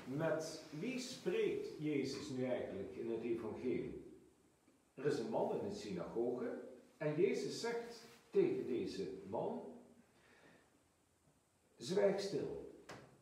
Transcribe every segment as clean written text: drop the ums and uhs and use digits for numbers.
Met wie spreekt Jezus nu eigenlijk in het evangelie? Er is een man in de synagoge en Jezus zegt tegen deze man: zwijg stil.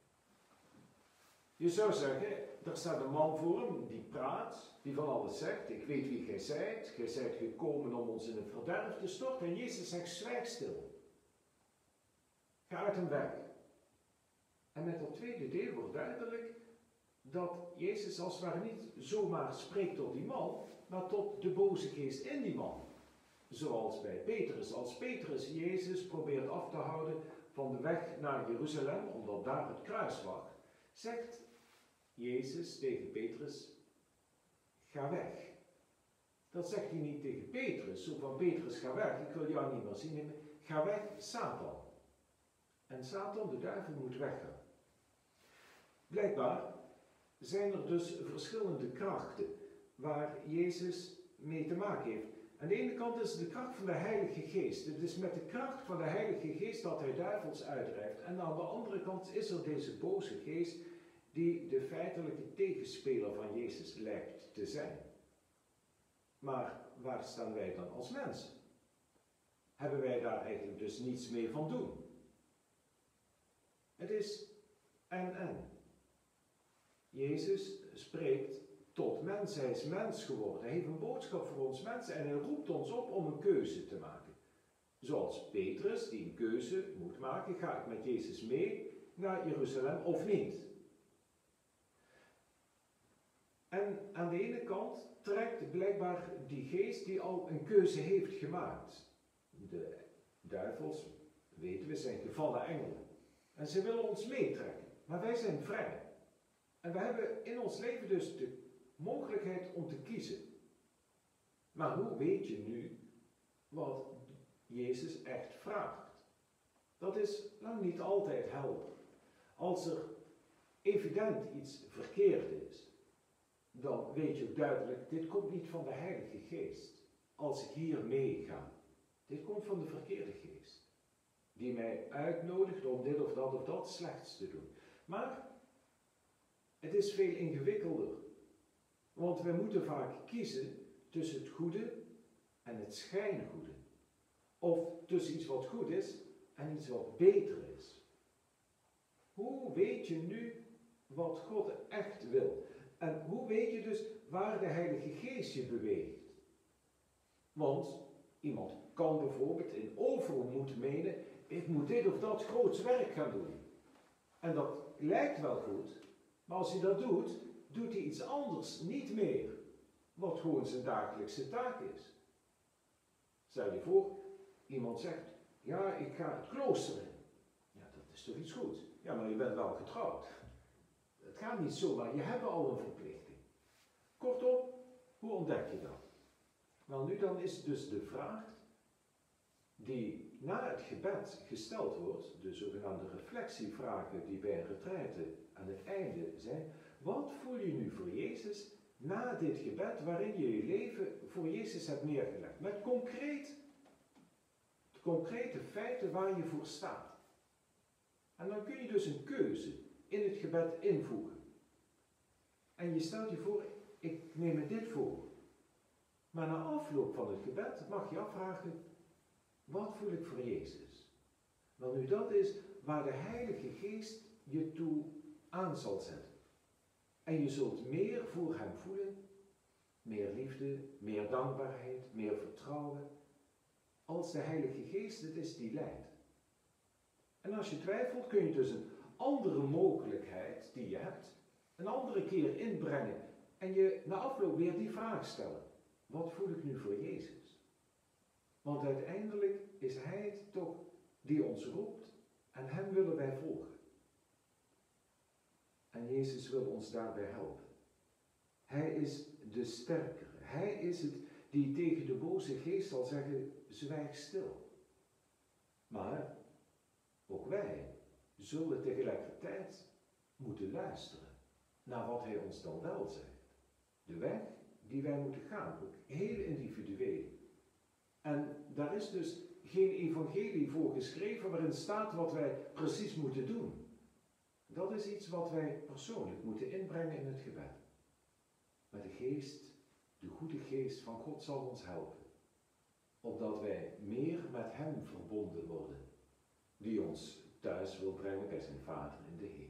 Je zou zeggen, er staat een man voor hem die praat, die van alles zegt. Ik weet wie gij zijt. Gij zijt gekomen om ons in het verderf te storten. En Jezus zegt: zwijg stil. Ga uit hem weg. En met dat tweede deel wordt duidelijk dat Jezus als het ware niet zomaar spreekt tot die man, maar tot de boze geest in die man. Zoals bij Petrus. Als Petrus Jezus probeert af te houden van de weg naar Jeruzalem, omdat daar het kruis wacht, zegt Jezus tegen Petrus: ga weg. Dat zegt hij niet tegen Petrus, zo van: Petrus, ga weg, ik wil jou niet meer zien. Nee, ga weg, Satan. En Satan, de duivel, moet weggaan. Blijkbaar zijn er dus verschillende krachten waar Jezus mee te maken heeft. Aan de ene kant is het de kracht van de Heilige Geest. Het is met de kracht van de Heilige Geest dat hij duivels uitdrijft. En aan de andere kant is er deze boze geest die de feitelijke tegenspeler van Jezus lijkt te zijn. Maar waar staan wij dan als mensen? Hebben wij daar eigenlijk dus niets mee van doen? Het is en. Jezus spreekt tot mens. Hij is mens geworden. Hij heeft een boodschap voor ons mensen en hij roept ons op om een keuze te maken. Zoals Petrus, die een keuze moet maken: ga ik met Jezus mee naar Jeruzalem of niet? En aan de ene kant trekt blijkbaar die geest die al een keuze heeft gemaakt. De duivels, weten we, zijn gevallen engelen. En ze willen ons meetrekken. Maar wij zijn vrij. En we hebben in ons leven dus de mogelijkheid om te kiezen. Maar hoe weet je nu wat Jezus echt vraagt? Dat is lang niet altijd helder. Als er evident iets verkeerd is, dan weet je duidelijk: dit komt niet van de Heilige Geest. Als ik hier meega, dit komt van de verkeerde geest. Die mij uitnodigt om dit of dat slechts te doen. Maar het is veel ingewikkelder. Want we moeten vaak kiezen tussen het goede en het schijngoede. Of tussen iets wat goed is en iets wat beter is. Hoe weet je nu wat God echt wil? En hoe weet je dus waar de Heilige Geest je beweegt? Want iemand kan bijvoorbeeld in overmoed menen: ik moet dit of dat groots werk gaan doen. En dat lijkt wel goed, maar als hij dat doet, doet hij iets anders niet meer. Wat gewoon zijn dagelijkse taak is. Stel je voor, iemand zegt: ja, ik ga het klooster in. Ja, dat is toch iets goeds. Ja, maar je bent wel getrouwd. Het gaat niet zomaar, je hebt al een verplichting. Kortom, hoe ontdek je dat? Wel nu, dan is dus de vraag die na het gebed gesteld wordt, de zogenaamde reflectievragen die bij een retraite aan het einde zijn: wat voel je nu voor Jezus na dit gebed waarin je je leven voor Jezus hebt neergelegd? Met concrete feiten waar je voor staat. En dan kun je dus een keuze in het gebed invoegen. En je stelt je voor: ik neem me dit voor. Maar na afloop van het gebed mag je afvragen: wat voel ik voor Jezus? Wel nu, dat is waar de Heilige Geest je toe aan zal zetten. En je zult meer voor hem voelen, meer liefde, meer dankbaarheid, meer vertrouwen, als de Heilige Geest het is die leidt. En als je twijfelt, kun je dus een andere mogelijkheid die je hebt, een andere keer inbrengen en je na afloop weer die vraag stellen: wat voel ik nu voor Jezus? Want uiteindelijk is Hij het toch die ons roept en Hem willen wij volgen. En Jezus wil ons daarbij helpen. Hij is de sterkere. Hij is het die tegen de boze geest zal zeggen: zwijg stil. Maar ook wij zullen tegelijkertijd moeten luisteren naar wat Hij ons dan wel zegt. De weg die wij moeten gaan, ook heel individueel. En daar is dus geen evangelie voor geschreven waarin staat wat wij precies moeten doen. Dat is iets wat wij persoonlijk moeten inbrengen in het gebed. Maar de geest, de goede geest van God zal ons helpen, opdat wij meer met Hem verbonden worden, die ons thuis wil brengen bij zijn Vader in de hemel.